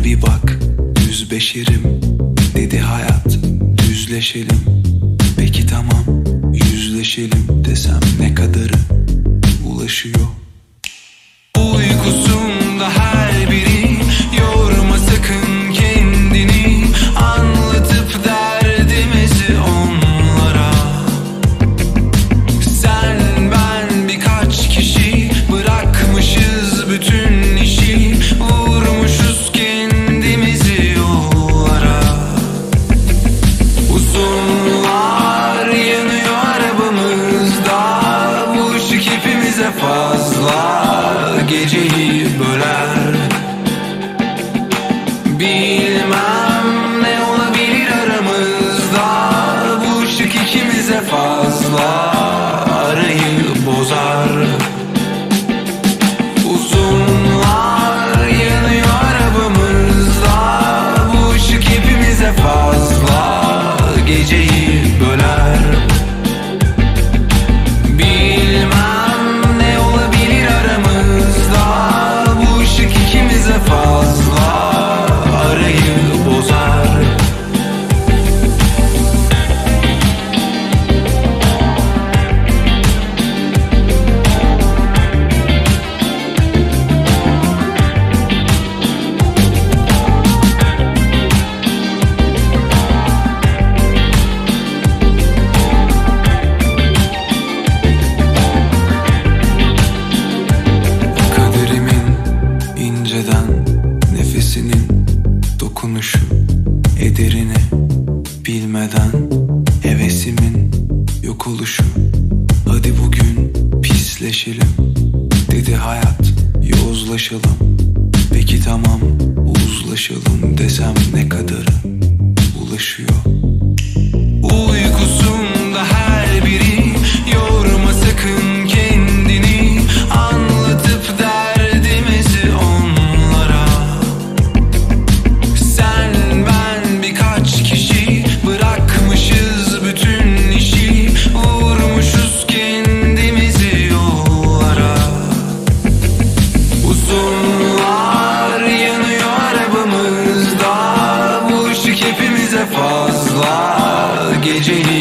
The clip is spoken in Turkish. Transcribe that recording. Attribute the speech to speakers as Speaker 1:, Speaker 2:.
Speaker 1: bir bak, düz beşerim dedi hayat, düzleşelim. Peki tamam, yüzleşelim desem ne kadarı ulaşıyor? Uykusunda her biri yorma sakın kendini, anlatıp derdimizi onlara. Sen ben birkaç kişi bırakmışız bütün işi, vurmuşuz kendimizi yollara. Uzunlar yanıyor arabamızda, bu ışık hepimize fazla, geceyi böler. Bilmem ne olabilir aramızda, bu ışık ikimize fazla, arayı bozar. Uzunlar yanıyor arabamızda, bu ışık hepimize fazla, geceyi böler. Bilmem ne olabilir aramızda, bu ışık ikimize fazla, arayı bozar. Kaderimin inceden, nefesinin dokunuşu, ederini bilmeden, hevesimin yok oluşu. Hadi bugün pisleşelim dedi hayat, yozlaşalım. Peki tamam, uzlaşalım desem ne kadarı ulaşıyor? Uykusunda her biri yorma sakın kendini, anlatıp derdimizi onlara. Sen ben birkaç kişi bırakmışız bütün işi, vurmuşuz kendimizi yollara. Uzunlar yanıyor arabamızda, bu ışık hepimize fazla, geceyi